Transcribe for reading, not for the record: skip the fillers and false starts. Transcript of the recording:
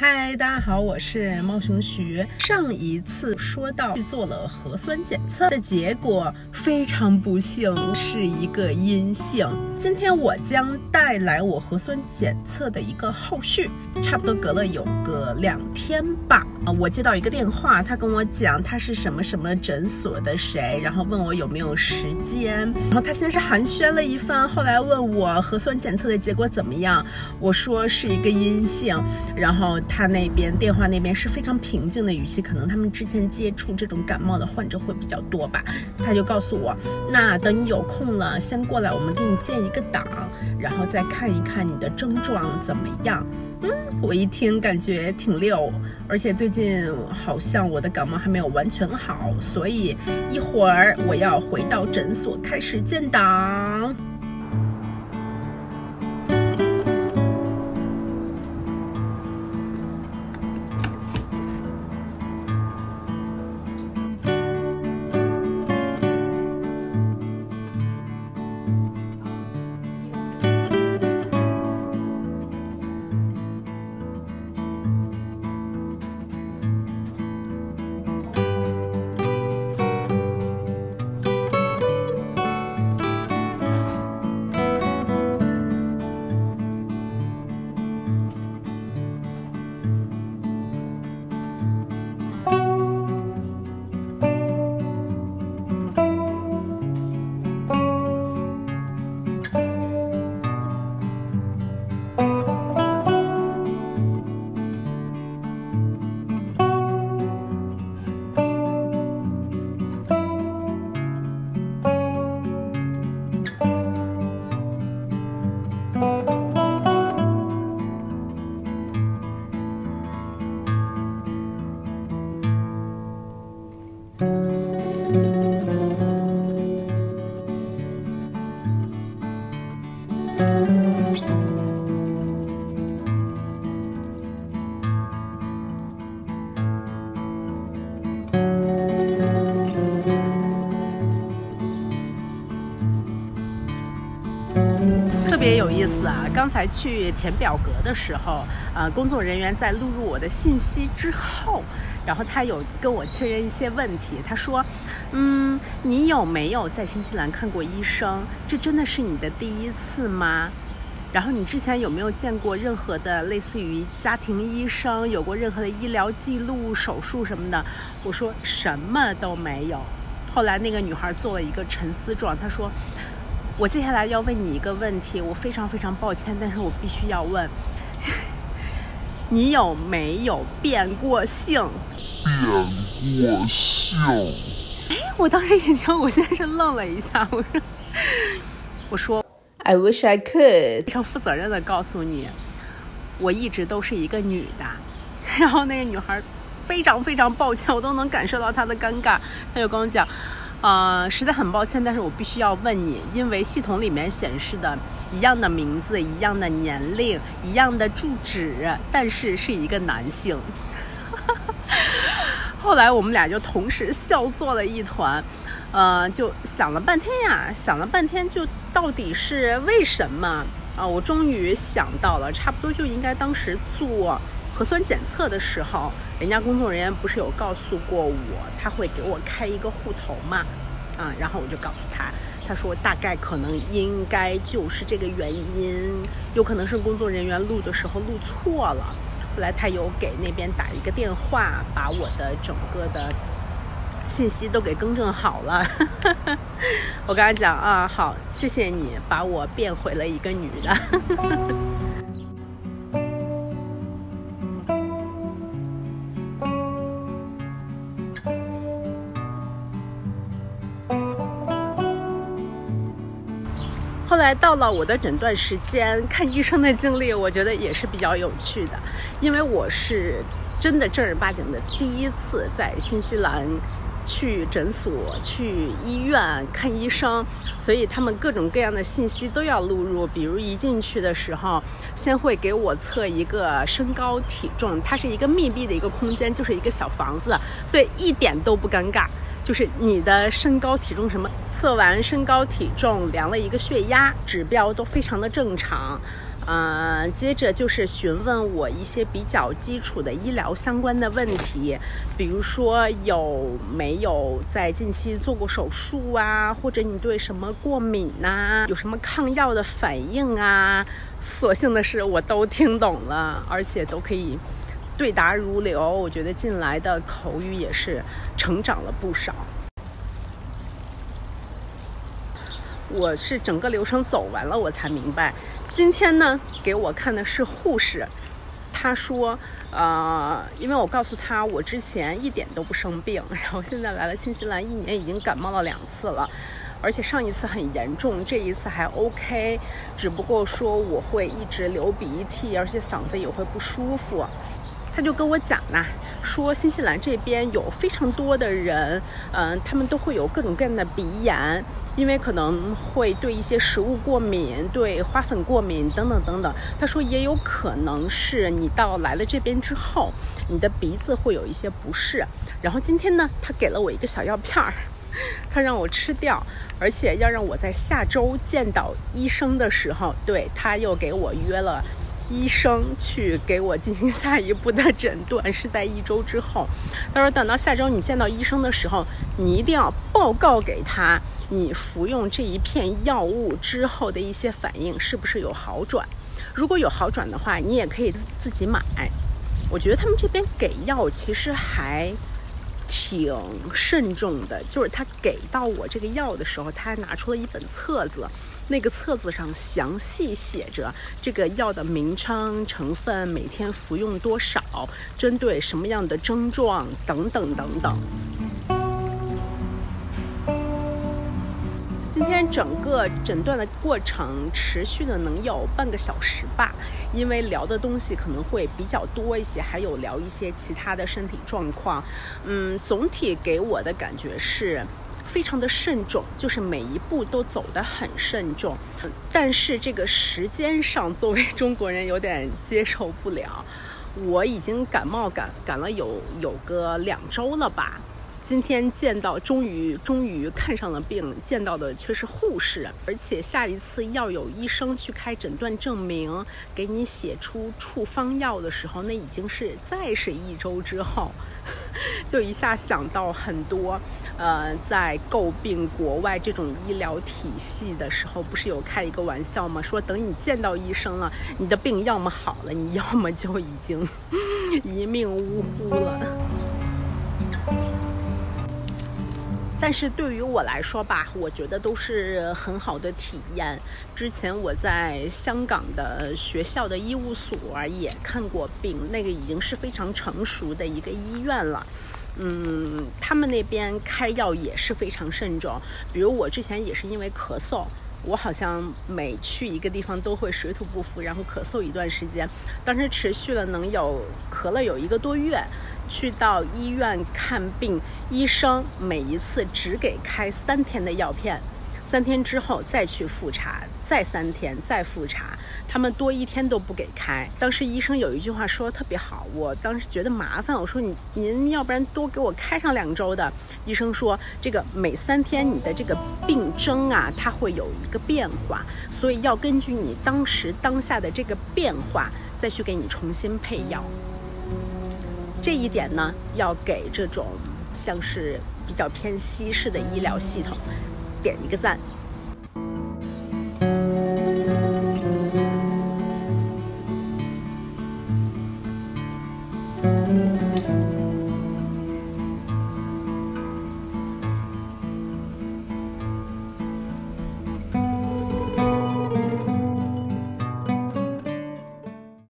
嗨，大家好，我是猫熊徐。上一次说到去做了核酸检测的结果，非常不幸是一个阴性。今天我将带来我核酸检测的一个后续，差不多隔了有个2天吧。我接到一个电话，他跟我讲他是什么什么诊所的谁，然后问我有没有时间，然后他先是寒暄了一番，后来问我核酸检测的结果怎么样，我说是一个阴性，然后他那边电话那边是非常平静的语气，可能他们之前接触这种感冒的患者会比较多吧。他就告诉我，那等你有空了先过来，我们给你建一个档，然后再看一看你的症状怎么样。我一听感觉挺溜，而且最近好像我的感冒还没有完全好，所以一会儿我要回到诊所开始建档。特别有意思啊！刚才去填表格的时候，工作人员在录入我的信息之后，然后他有跟我确认一些问题。他说，你有没有在新西兰看过医生？这真的是你的第一次吗？然后你之前有没有见过任何的类似于家庭医生，有过任何的医疗记录、手术什么的？我说什么都没有。后来那个女孩做了一个沉思状，她说，我接下来要问你一个问题，我非常非常抱歉，但是我必须要问，你有没有变过性？我当时一听，我先是愣了一下，我说 I wish I could， 非常负责任的告诉你，我一直都是一个女的。然后那个女孩非常非常抱歉，我都能感受到她的尴尬，她就跟我讲，实在很抱歉，但是我必须要问你，因为系统里面显示的一样的名字、一样的年龄、一样的住址，但是是一个男性。后来我们俩就同时笑作了一团，就想了半天，就到底是为什么啊？我终于想到了，差不多就应该当时做核酸检测的时候，人家工作人员不是有告诉过我，他会给我开一个户头嘛，然后我就告诉他，他说大概可能应该就是这个原因，有可能是工作人员录的时候录错了。后来他有给那边打一个电话，把我的整个的信息都给更正好了。我跟他讲好，谢谢你把我变回了一个女的。后来到了我的诊断时间，看医生的经历，我觉得也是比较有趣的，因为我是真的正儿八经的第一次在新西兰去诊所、去医院看医生，所以他们各种各样的信息都要录入。比如一进去的时候，先会给我测一个身高体重，它是一个密闭的一个空间，就是一个小房子，所以一点都不尴尬。就是你的身高体重什么，测完身高体重，量了一个血压，指标都非常的正常。 接着就是询问我一些比较基础的医疗相关的问题，比如说有没有在近期做过手术啊，或者你对什么过敏啊，有什么抗药的反应啊。所幸的是我都听懂了，而且都可以对答如流，我觉得近来的口语也是成长了不少。我是整个流程走完了我才明白，今天呢给我看的是护士，他说因为我告诉他我之前一点都不生病，然后现在来了新西兰1年已经感冒了2次了，而且上一次很严重，这一次还 OK， 只不过说我会一直流鼻涕，而且嗓子也会不舒服。他就跟我讲啦，说新西兰这边有非常多的人他们都会有各种各样的鼻炎，因为可能会对一些食物过敏，对花粉过敏等等等等。他说也有可能是你来了这边之后，你的鼻子会有一些不适。然后今天呢，他给了我一个小药片儿，他让我吃掉，而且要让我在下周见到医生的时候，对，他又给我约了医生去给我进行下一步的诊断，是在1周之后。他说等到下周你见到医生的时候，你一定要报告给他你服用这一片药物之后的一些反应是不是有好转，如果有好转的话，你也可以自己买。我觉得他们这边给药其实还挺慎重的，就是他给到我这个药的时候，他还拿出了一本册子，那个册子上详细写着这个药的名称、成分、每天服用多少、针对什么样的症状等等等等。今天整个诊断的过程持续了能有半个小时吧，因为聊的东西可能会比较多一些，还有聊一些其他的身体状况。总体给我的感觉是非常的慎重，就是每一步都走得很慎重，但是这个时间上作为中国人有点接受不了。我已经感冒赶了有个2周了吧，今天见到终于看上了病，见到的却是护士，而且下一次要有医生去开诊断证明，给你写出处方药的时候，那已经是1周之后。就一下想到很多在诟病国外这种医疗体系的时候，不是有开一个玩笑吗？说等你见到医生了，你的病要么好了，你要么就已经一命呜呼了。但是对于我来说吧，我觉得都是很好的体验。之前我在香港的学校的医务所也看过病，那个已经是非常成熟的一个医院了。他们那边开药也是非常慎重。比如我之前也是因为咳嗽，我好像每去一个地方都会水土不服，然后咳嗽一段时间，当时持续了能有咳了有1个多月。去到医院看病，医生每一次只给开3天的药片，3天之后再去复查，再3天再复查，他们多1天都不给开。当时医生有一句话说特别好，我当时觉得麻烦，我说您要不然多给我开上2周的。医生说这个每3天你的这个病征啊，它会有一个变化，所以要根据你当下的这个变化再去给你重新配药。这一点呢，要给这种像是比较偏西式的医疗系统点一个赞。